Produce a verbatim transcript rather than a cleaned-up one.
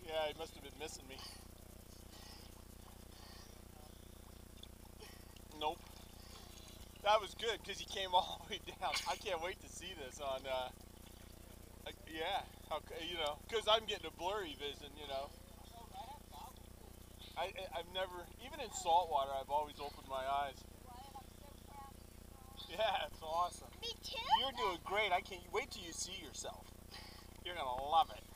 Yeah, he must have been missing me. Nope. That was good because he came all the way down. I can't wait to see this on, uh, uh yeah, how, you know, because I'm getting a blurry vision, you know. I, I've never, even in saltwater, I've always opened my eyes. Yeah, it's awesome. Me too. You're doing great. I can't wait till you see yourself. You're going to love it.